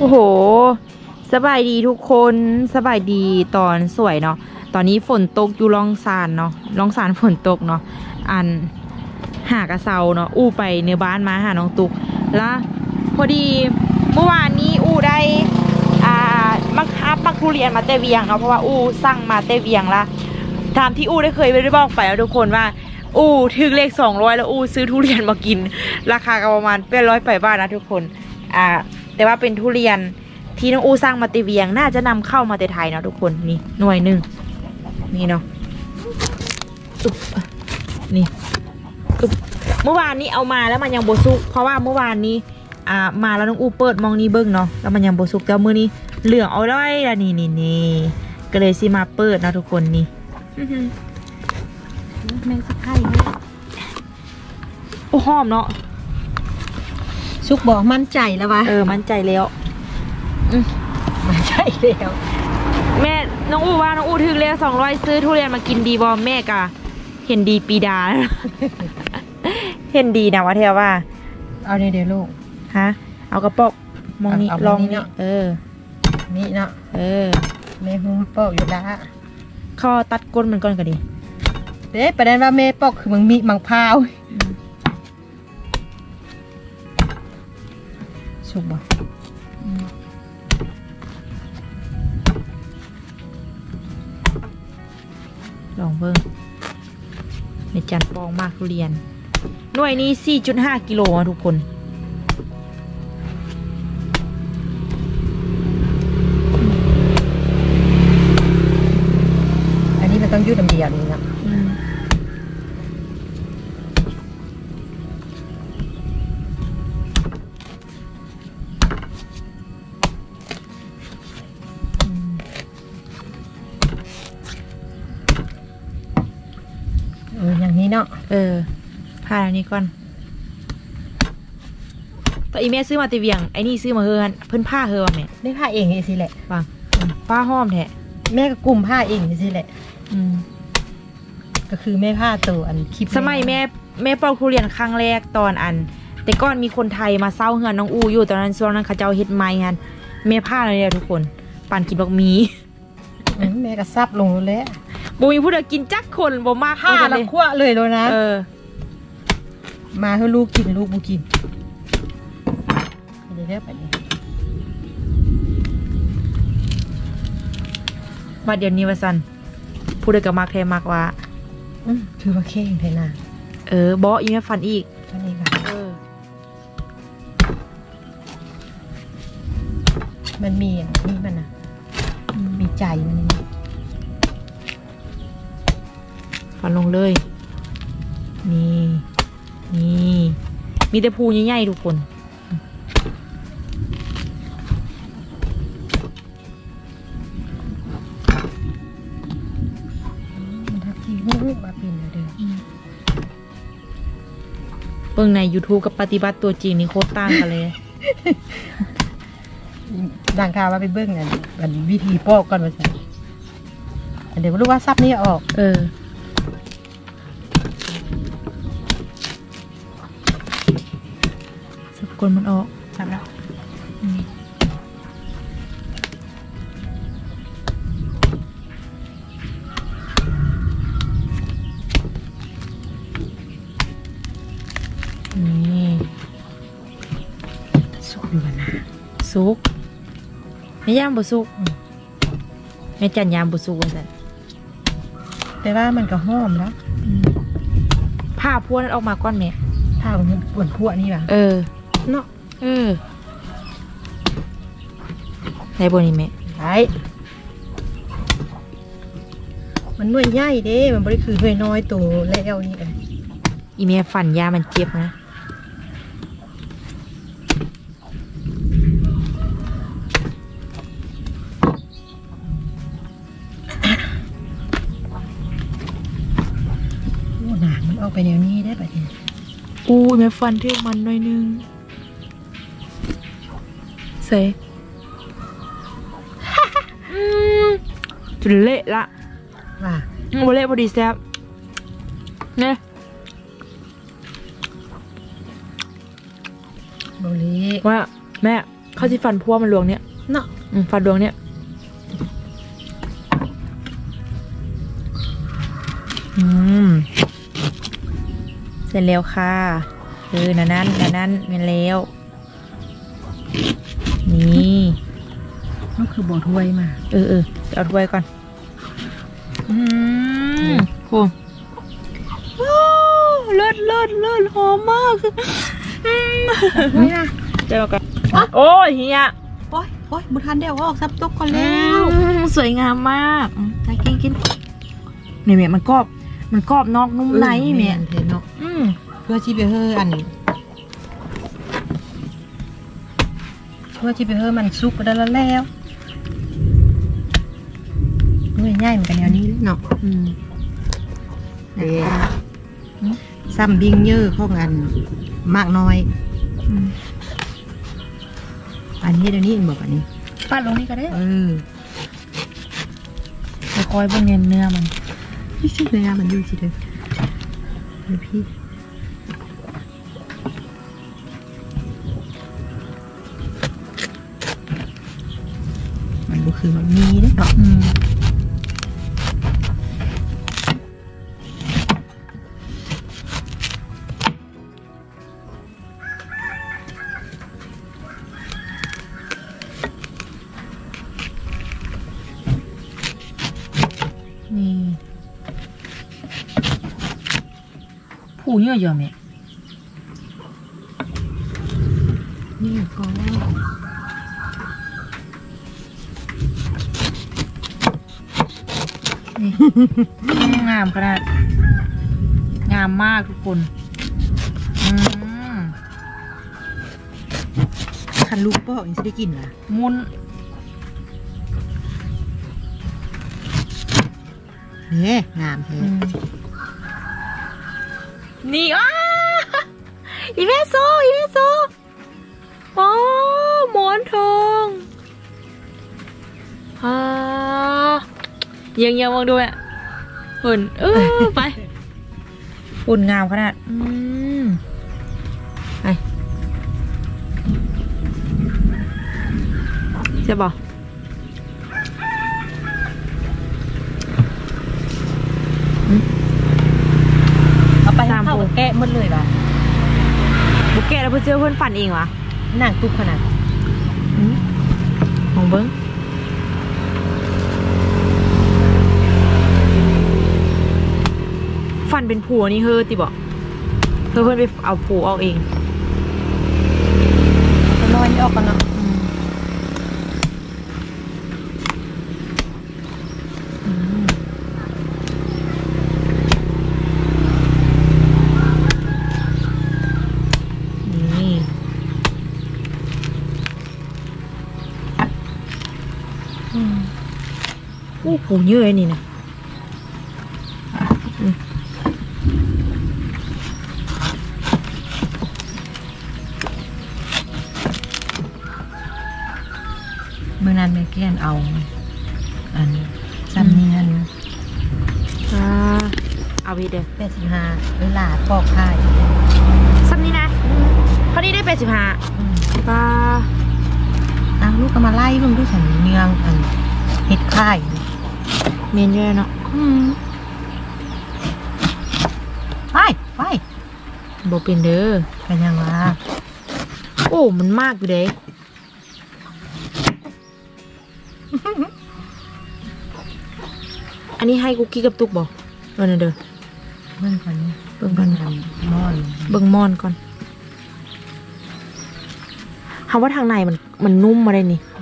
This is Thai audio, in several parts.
โอ้โหสบายดีทุกคนสบายดีตอนสวยเนาะตอนนี้ฝนตกอยู่ล่องซานเนาะล่องซานฝนตกเนาะหากระเซาเนาะอู้ไปในบ้านมาหาน้องตุกแล้วพอดีเมื่อวานนี้อู้ได้มักทุเรียนมาเตเวียงเนาะเพราะว่าอู้สั่งมาเตเวียงละตามที่อู้ได้เคยไปได้บอกไปแล้วทุกคนว่าอู้ถึงเลข200แล้วอู้ซื้อทุเรียนมากินราคาก็ประมาณ800 บาทนะทุกคนแต่ว่าเป็นทุเรียนที่น้องอู้สร้างมาเตเวียงน่าจะนำเข้ามาแต่ไทยเนาะทุกคนนี่หน่วยหนึ่งนี่เนาะนี่เมื่อวานนี้เอามาแล้วมันยังโบซุกเพราะว่าเมื่อวานนี้มาแล้วน้องอู้เปิดมองนี่เบิ้งเนาะแล้วมันยังโบซุกแต่มื้อนี้เหลืองเอาได้ละนี่ก็เลยสิมาเปิดนะทุกคนนี่แม่สักไข่โอ้หอมเนาะซุกบอกมั่นใจแล้ววะมั่นใจแล้วมั่นใจแล้วแม่น้องอู้ว่าน้องอู้ถึงแล้ว200ซื้อทุเรียนมากินดีบอแม่กะเห็นดีปีดา เห็นดีนะวะเทว่าเอาเดี๋ยวลูกฮะเอากระป๋องมองนี่ลองนี่นี่เนาะแม่หุ้มปอกอยู่ละข้อตัดก้นมันก่อนก็ดีเด้ประเด็นว่าแม่ปอกคือมันมีมังพร้าวสุกบ่ลองเบิ้งในจานปองมากทุเรียนหน่วยนี้ 4.5 กิโลทุกคนอันนี้มันต้องยืดลำเดียวนี่นะอย่างนี้เนาะผ่าอันนี้ก่อนแต่อีแม่ซื้อมาตีเวียงไอ้นี่ซื้อมาเฮือนเพิ่นผ้าเฮือว่าแม่ได้ผ้าเองสิแหละฟังผ้าห้อมแท้แม่ก็กลุ่มผ้าเองสิแหละก็คือแม่ผ้าตัวอันคลิปสมัยแม่ปอกทุเรียนครั้งแรกตอนแต่ก่อนมีคนไทยมาเศร้าเฮือนน้องอูอยู่ตอนนั้นช่วงนั้นเขาเจ้าเฮ็ดไม้กันแม่ผ้าเลยเนี่ยทุกคนปั่นกินบักมีแม่ก็ซับลงแล้วบ่มีผู้ใดกินจักคนบ่มากผ้าละขั้วเลยนะมาให้ลูกกินลูกบุกินเดี๋ยวไปดิมาเดี๋ยวนี้ว่าสันผู้ใดก็มักแท้มากว่าคือว่าแข้งแท้น่ะบออีแม่ฟันอีกฟันอีกค่ะมันมีอย่างนี้มันนะมีใจมันฟันลงเลยนี่มีแต่ภูใหญ่ๆทุกคนมันทักทีหูมาเป็นเด้อเบิ่งใน YouTube กับปฏิบัติตัวจริงนี่โคตรต่างกันเลยดังข่าวว่าไปเบิ่งอันวิธีปอกก่อนว่าซั่นเดี๋ยวรู้ว่าซับนี่ออกกลมันออกจับแล้วนี่สุกอยู่นะสุกไม่ย่างบุสุกไม่จันยามบุสุกกันแต่ว่ามันก็หอมแล้วผ้าพวกนั้นออกมาก้อนแม่ผ้าปวดพวกนี่ป่ะเนาะได้บนนี้ไหมได้มันหน่วยใหญ่เด้มันบริคือหน่วยน้อยตัวแล้วนี่อีเมียฝันยามันเจ็บนะโอ้หนามันออกไปแนวนี้ได้ปะเนี่ยแม่ฟันเท่มันหน่อยนึงเซ่จนเละละโมเละพอดีแซ่บเนี่ยโบลีว่าแม่เขาจะฟันพัวมันลวงเนี้ยเนาะฟันลวงเนี้ยเสร็จแล้วค่ะนั่นเป็นแล้วนี่มันคือบ่อถ้วยมาเอาถ้วยก่อนโหเลิศหอมมากไม่นะเดี๋ยวกันโอ้ยเฮียโอ้ยบุทันเดี๋ยวออกซับตกก่อนแล้วสวยงามมากกินนี่แม่มันกรอบนอกนุ่มในแม่เห็นเนาะเพื่อชีไปเฮออันเพื่อชีไปเฮอมันซุกก็ได้แล้วง่ายๆเหมือนกันแนวนี้เนาะซ้ำบิ้งเยอะข้องอันมากน้อยอันนี้เดี๋ยวนี้บอกอันนี้ปั้นลงนี่ก็ได้คอยเบิ่งเนื้อมันพี่ชิเนื้อมันดูสิเด้อพี่มันก็คือมันมีเนาะนี่ผู้เยอะๆไหมนี่ก็นี่งามขนาดงามมากทุกคนคันลูกปอกยังจะได้กินนะมุนเนี่ยงามแท้นี่อีเมโซโอ้หมอนทองยังมองดูอ่ะหุ่นไปหุ่นงามขนาดไปใช่ป่ะเอาไปเข้าแกะหมดเลยป่ะบุกแกะแล้วเพื่อนเจอเพื่อนฝันเองวะหนังตุกขนาดมองเบิ้งฝันเป็นผัวนี่เฮ้ติบอกเพื่อนไปเอาผัวเอาเองจะน้อยนี่ออกกันเนาะผูเยอะนี่นะเมื่อนั้นแม่แก้นเอาอันซ้ำเนียนเอาไปเด้อ 85เวลาปอกไข่ซ้ำนี้นะเขานี่ได้85ป้าลูกก็มาไล่เพิ่งด้วยฉันเนืองอันเห็ดไข่เมนเยอะเนาะไปบอกเป็นเด้อเป็นยังวะโอ้มันมากอยู่เด้อันนี้ให้กุ๊กกี้กับตุ๊กบอกเด้อเบิ่งก่อนมอนเบิ่งมอนก่อนคำว่าทางในมันนุ่มมาได้นี่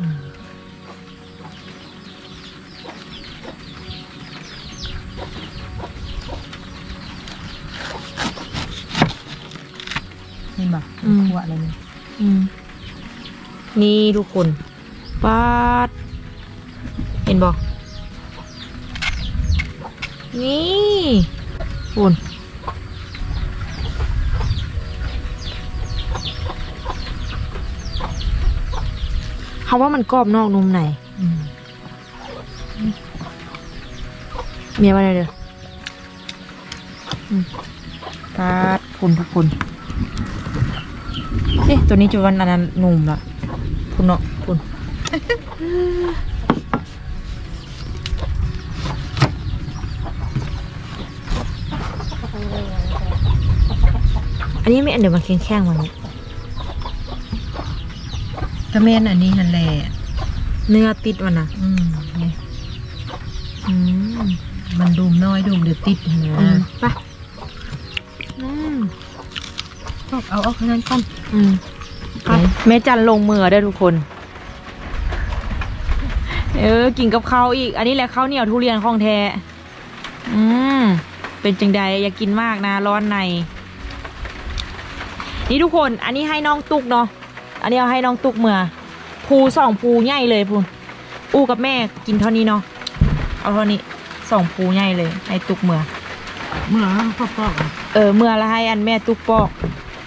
นี่บ่หัวอะไรนี่นี่ทุกคนป๊าดเห็นบอกนี่คุณคำว่ามันกรอบนอกนุ่มในเมียมาเลยเด้อป๊าดคุณทุกคนตัวนี้จุวันอันนั้นนุ่มละคุณเนาะคุณอันนี้ไม่อันเดี๋ยวมันแข็งๆมันกระเมนอันนี้ฮันแลเนื้อติดมันนะนี่อืมมันดูมน้อยดูมเดี๋ยวติดนะไปเอาข้างนั้นก่อนแม่จันลงมือได้ทุกคนกินกับข้าวอีกอันนี้แหละข้าวเหนียวทุเรียนของแท้เป็นจังใดอยากกินมากนะร้อนในนี่ทุกคนอันนี้ให้น้องตุกเนาะอันนี้เอาให้น้องตุกเมื่อภู2ภูใหญ่เลยพูนอู้กับแม่กินเท่านี้เนาะเอาเท่านี้2ภูใหญ่เลยให้ตุกเมื่อปอกเมื่อละให้อันแม่ตุกปอก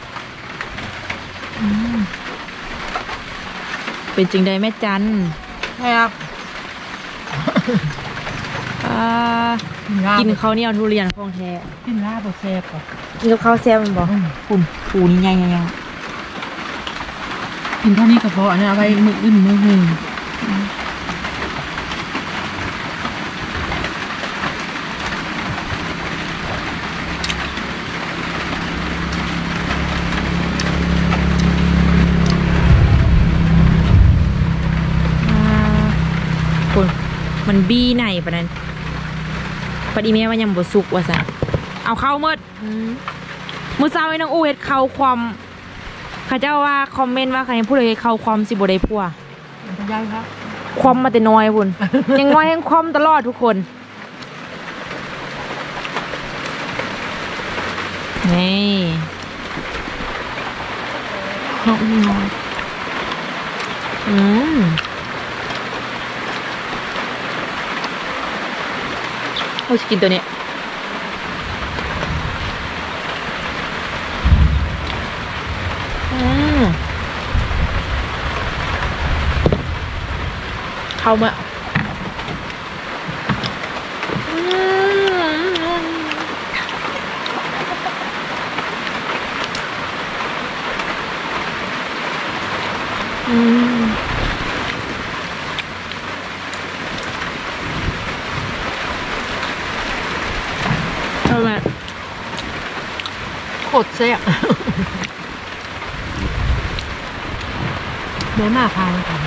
เป็นจริงใดแม่จันครับกินข้าวเหนียวทุเรียนของแท้กินลาบแซ่บก่อนกินกับข้าวแซ่บมันบอกคุณปูนี่ใหญ่ยังกินเท่านี้ก็พออันนี้เอาไว้มื้ออื่นมื้อหนึ่งมันบี้ไหนปะนั้นปะดีแม่ว่ายังบ่สุกว่ะซะเอาเข้าเมื่อมื้อเช้าไอ้น้องอู้เฮ็ดเข้าความเขาเจ้าว่าคอมเมนต์ว่าใครพูดเลยเข้าความสิบ่ได้พัวได้ครับความมาแต่น้อยพุ่น ยังน้อยยังความตลอดทุกคนนี่น้อยเราจะกินตัวนี้เข้ามาโคตรแซ่บเนื้อมาพายค่ะ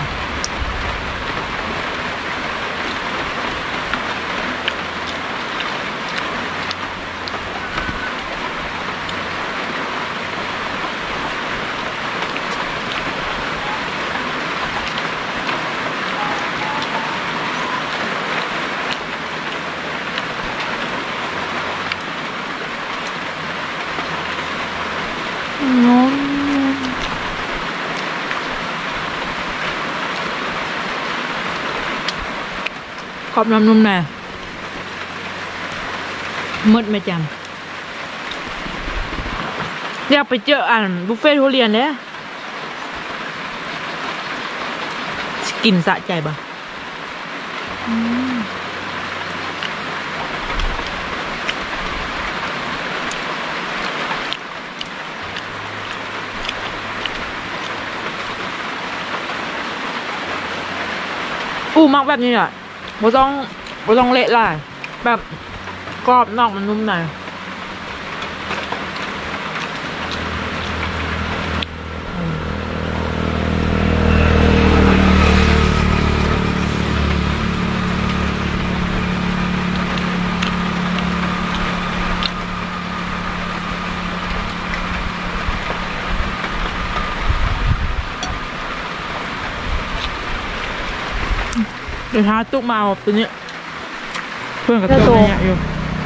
ขอบน้ำนุ่มแน่มืดไม่จำอยากไปเจอบุฟเฟ่ทุเรียนเลยกินสะใจบ่มักแบบนี้อ่ะบ่ต้องเละล่ะแบบกรอบนอกมันนุ่มในเดี๋ยวท้าตุ๊กมาตัวนี้เพื่อนกับตัวนี้อยู่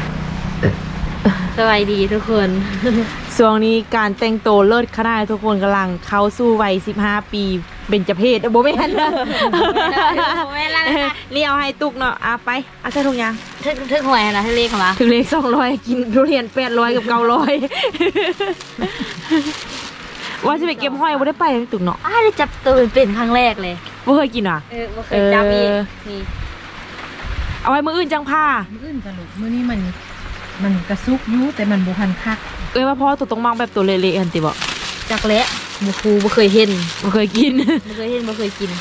สวัสดีทุกคนช่วงนี้การแต่งตัวเลิศขนาดทุกคนกำลังเข้าสู่วัย15 ปีเบญจเพศโบไม่ทันนะนี่เอาให้ตุ๊กเนาะไปใส่ถุงยางถึงหวยนะถึงเลขของเราถึงเลข200กินทุเรียน800กับ900ว่าจะไปเก็บห้อยบ่ได้ไปตุ๊กเนาะได้จับตัวเป็นครั้งแรกเลยบ่เคยกินอ่ะบ่เคยจับอีกนี่เอาไว้มื้ออื่นจังผ้ามื้ออื่นกันลูกมื้อนี้มันกระซุกอยู่แต่มันบ่ทันคักว่าพ่อตัวต้องมักแบบตัวเละๆอันติบ่จักเละบ่เคยเห็นบ่เคยกินบ่เคยเห็นบ่เคยกิน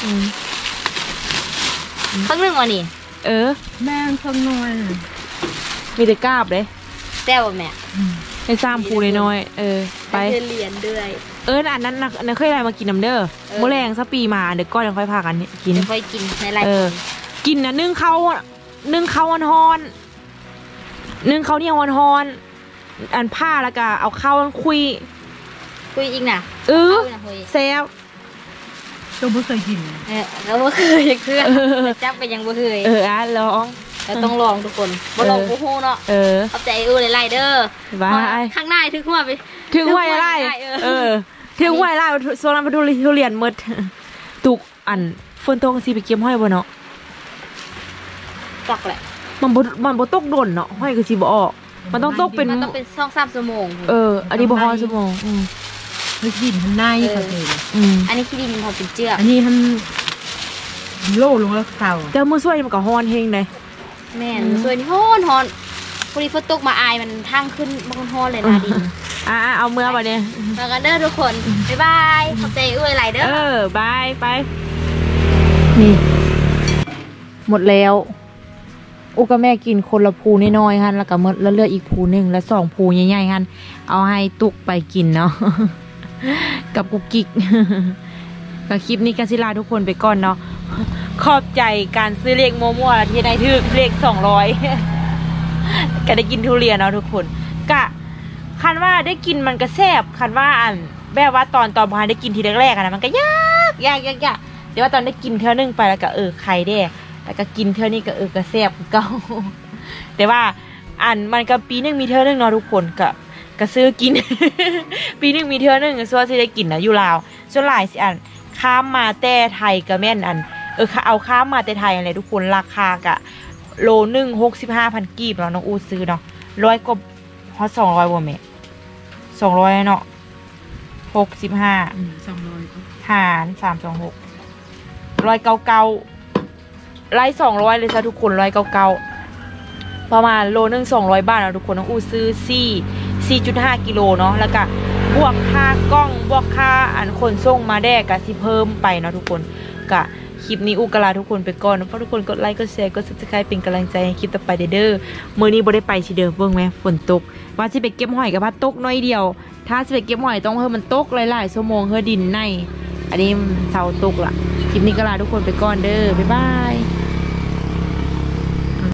ครั้งหนึงวะนี่เออแม่งข้างน้อยมีแต่กาบเลยแซ่บบ่แม่ให้ซ้ำภูน้อยๆไปเรียนด้วยอันนั้นนะเคยอะไรมากินน้ำเด้อโมแรงสักปีมาเดี๋ยวก้อนยังค่อยพากันกินเดี๋ยวค่อยกินในไลฟ์กินนะนึ่งข้าวฮอนนึ่งข้าวเนี่ยฮอนอันผ้าแล้วก็เอาข้าวคุยคุยอีกน่ะเข้านะคุยแซ่บตัวไม่เคยกินแล้วบ่เคยเพื่อนจับไปยังบ่เคยลองเราต้องลองทุกคนบ่ลองบ่ฮู้เนาะขอบใจหลายๆเด้อบายข้างหน้าถึงหัวไปถึงห้วยไร่ถึงห้วยไร่โซนนั้นไปทุเรียนหมดตุกอันฝนตกสิไปเก็บห้อยบ่เนาะตักแหละมันบ่ตกโดนเนาะห้อยคือสิบ่ออกมันต้องตกเป็นมันต้องเป็น2-3ชั่วโมงอันนี้บ่ฮอดชั่วโมงเคยกินทำหน้าเขาเลยอันนี้ขี้ดินเขาเป็นเจือกอันนี้ทำโล่ลงแล้วเข่าแต่มื้อช่วยมันก็ฮอนเฮงเลยแม่นส่วนนี้ฮ้อนพอดีฝนตกมาอายมันทางขึ้นบางฮ้อนเลยนะดินเอาเมื่อบัดนี้มากันเด้อทุกคนบ๊ายบายขอบใจหลายเด้อบายไปนี่หมดแล้วอุกกับแม่กินคนละภูน้อยๆฮันแล้วก็หมดแล้วเลือกอีกภูหนึ่งแล้ว2ภูใหญ่ๆฮันเอาให้ตุกไปกินเนาะ กับกุกกิก ก็คลิปนี้กสิลาทุกคนไปก่อนเนาะขอบใจการซื้อเลขมั่วๆที่ได้ถึกเลข200 ก็ได้กินทุเรียนเนาะทุกคนกะคันว่าได้กินมันก็แซ่บคันว่าอันแบบว่าตอนพอได้กินทีแรกๆอะนะมันก็ยากเดี๋ยวว่าตอนได้กินเท่านึงไปแล้วก็ไข่แดกแล้วก็กินเท่านี้ก็ก็แซ่บเก่า แต่ว่าอันมันก็ปีนึงมีเท่านึงเนาะทุกคนก็ซื้อกิน ปีนึงมีเท่านึงส่วนที่ได้กินนะอยู่ลาวส่วนหลายสิอันข้ามมาแต่ไทยก็แม่นอันเอาข้ามมาแต่ไทยอะไรทุกคนราคากะโลนึง65,000 กีบแล้วน้องอูซื้อเนาะ100กว่าฮอต200บ่แม่200เนาะ65 200 หาร326 199ไล่200เลยจ้ะทุกคน199ประมาณโลนึง200 บาทนะทุกคนน้องอูซื้อ4.5 กิโลเนาะแล้วก็บวกค่ากล้องบวกค่าอันขนส่งมาแดกก็สิเพิ่มไปเนาะทุกคนก็คลิปนี้อูกลาทุกคนไปก่อนฝากทุกคนกดไลค์กดแชร์กด Subscribe เป็นกำลังใจให้คลิปต่อไปเด้อมื้อนี้บ่ได้ไปสิเด้อเบิ่งแม่ฝนตกว่าสิไปเก็บหอยก็พัดตกน้อยเดียวถ้าสิไปเก็บหอยต้องเฮามันตกหลายๆชั่วโมงเฮาดินในอันนี้เสาตกล่ะคลิปนี้ก็ลาทุกคนไปก่อนเด้อบ๊ายบาย